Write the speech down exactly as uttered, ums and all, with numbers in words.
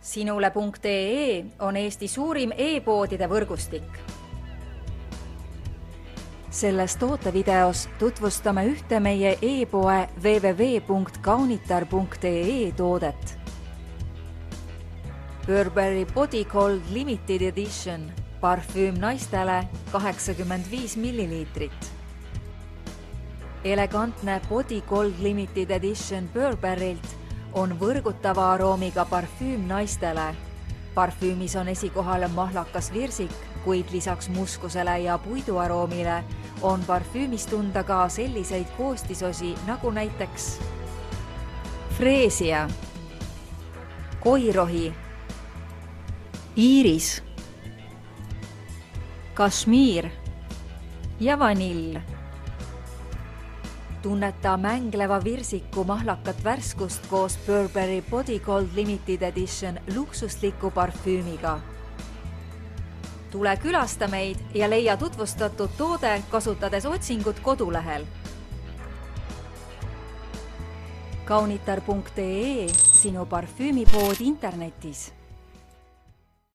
Sinule.ee on Eesti suurim e-poodide võrgustik. Selles tootevideos tutvustame ühte meie e-poe w w w punkt kaunitar punkt e e toodet. Burberry Body Gold Limited Edition parfüüm naistele kaheksakümmend viis milliliitrit. Elegantne Body Gold Limited Edition Burberrylt on võrgutava aroomiga parfüüm naistele. Parfüümis on esikohal mahlakas virsik, kuid lisaks muskusele ja puiduaroomile on parfüümis tunda ka selliseid koostisosi nagu näiteks freesia, koirohi, iiris, kašmiir ja vanill. Tunneta mängleva virsiku mahlakat värskust koos Burberry Body Gold Limited Edition luksusliku parfüümiga. Tule külasta meid ja leia tutvustatud toode kasutades otsingut kodulehel. kaunitar punkt e e, sinu parfüümipood internetis.